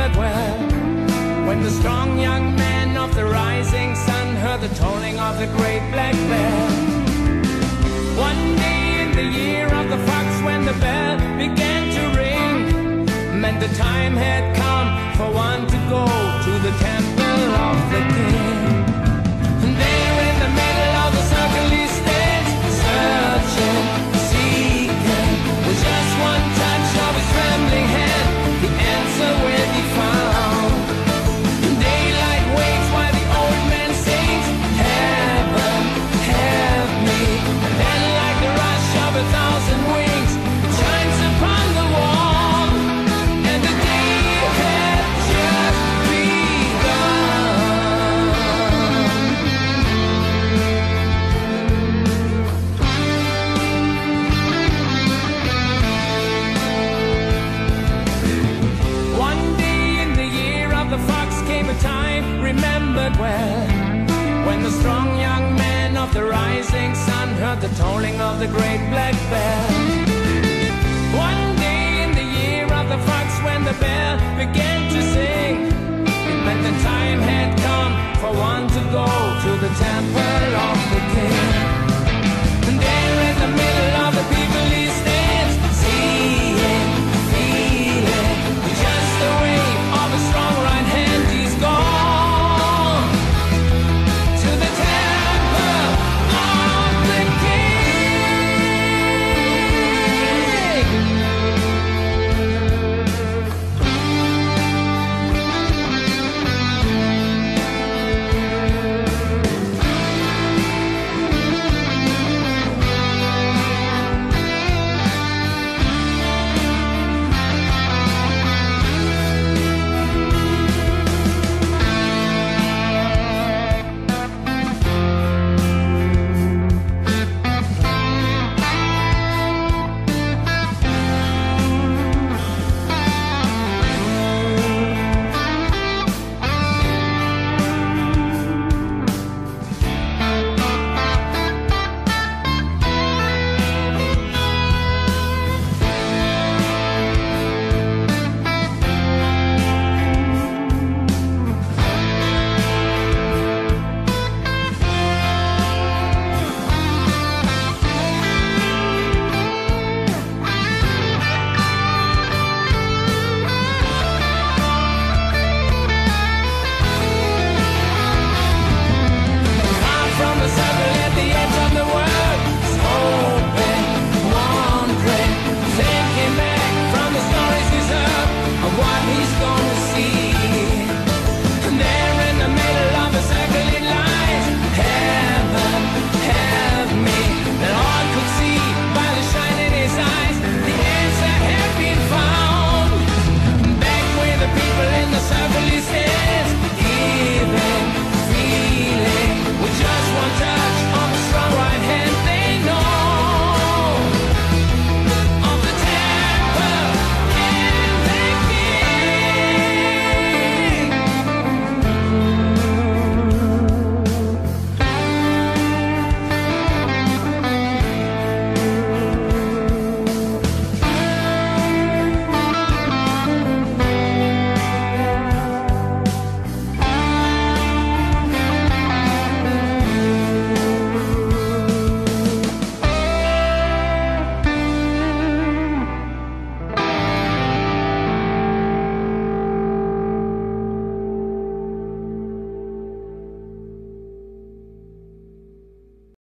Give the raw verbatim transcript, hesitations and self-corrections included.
remembered well, when the strong young man of the rising sun heard the tolling of the great black bell. One day in the year of the fox, when the bell began to ring, meant the time had come for one to go to the temple of the king. And there in the middle of the circle he stands, searching, seeking, with just one touch of his trembling hand, the answer will be found. Daylight waits while the old man sings, heaven, help me. And then like the rush of a thousand wings, it shines upon the wall, and the day had just begun. One day in the year of the fox came a time remembered well, when the strong young man of the rising sun heard the tolling of the great black bell. One day in the year of the fox, when the bell began to sing, it meant the time had come for one to go to the temple